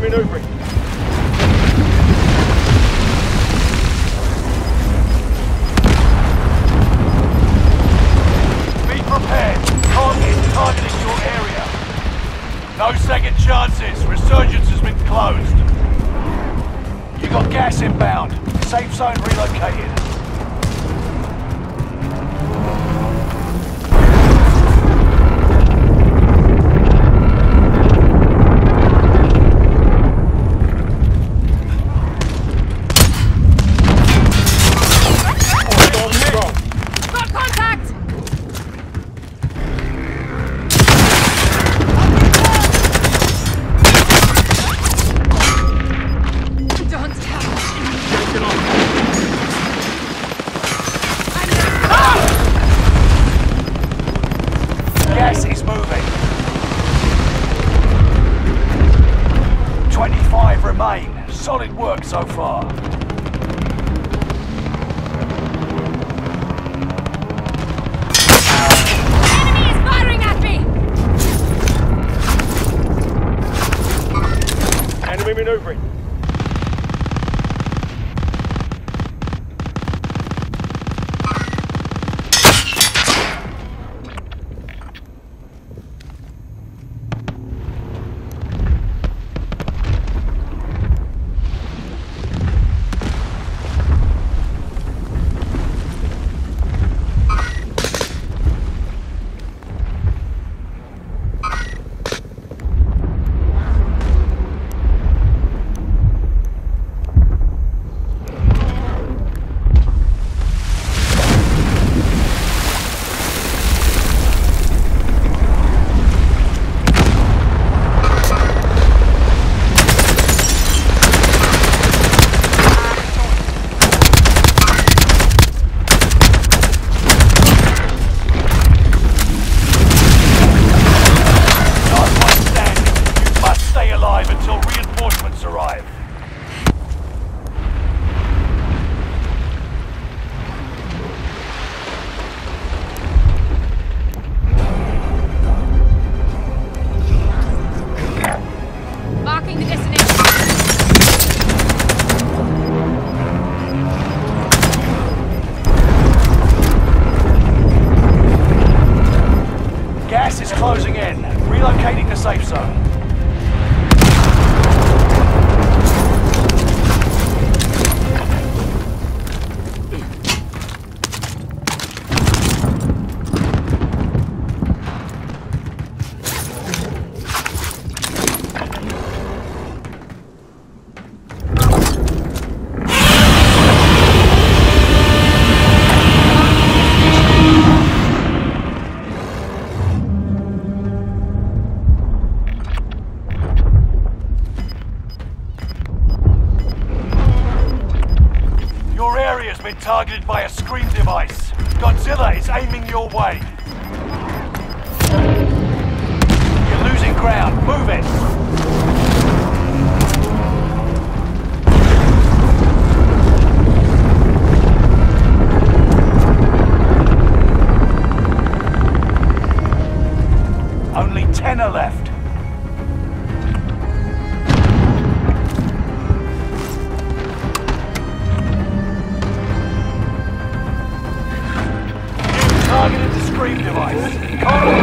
Enemy maneuvering. Be prepared. Target targeting your area. No second chances. Resurgence has been closed. You got gas inbound. Safe zone relocated. Gas is moving. 25 remain. Solid work so far. Enemy is firing at me! Enemy maneuvering. Until reinforcements arrive. Marking the destination. Gas is closing in. Relocating the safe zone. Your area has been targeted by a screen device. Godzilla is aiming your way. You're losing ground. Move it. Only 10 are left. Targeted the screen device. Can't